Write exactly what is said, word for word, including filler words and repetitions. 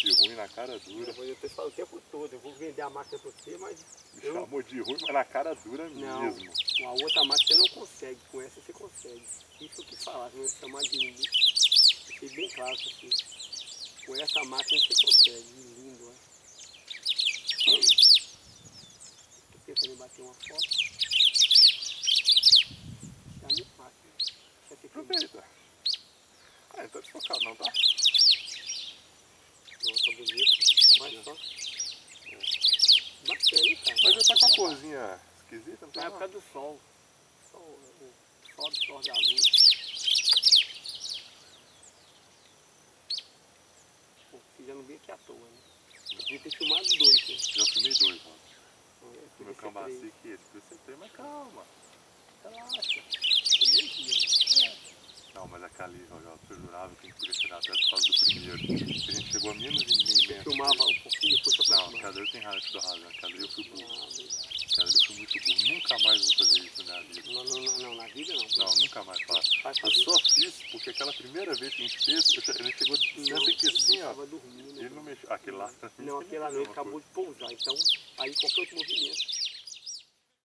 de ruim na cara dura. Eu, eu tô falando o tempo todo, eu vou vender a máquina pra você, mas... Me eu... chamou de ruim, mas na cara dura não, mesmo. Com a outra máquina você não consegue, com essa você consegue. Isso que eu quis falar, não é chamar de ruim. Fiquei bem claro pra você. Com essa máquina você consegue, lindo, ó. Tô pensando em bater uma foto. É a minha máquina. Aproveita. Ah, não tá desfocado não, tá? Não, tá bonito. Mas só. É. Bacana, hein, cara? Mas ele tá com a corzinha esquisita, não tá? Na época do sol. Sol, o sol absorve a luz. Pô, você já não veio aqui à toa, né? Eu devia ter filmado dois, né? Já filmei dois, ó. É, O meu cambaci que esse, por isso você tem, mas calma. Relaxa. Tem dois dias, né? É. Não, mas aquela ali, ó, eu jurava que a gente podia tirar até por causa do primeiro. A gente chegou a menos de meio Você filmava um pouquinho, depois você Não, aproximava. cada eu tenho raiva de razão. Cada eu fui burro. Ah, verdade. Cada eu fui muito burro. Nunca mais vou fazer isso na minha vida. Não, não, não, não, na vida não. Não, nunca mais faço. Faz Eu só fiz porque aquela primeira vez que a gente fez, eu, ele chegou de distância aqui assim, ó. Dormindo, ele não mexeu. Aquele lá pra mim. Não, aquele lá não, ele acabou de pousar. Então, aí qualquer outro movimento.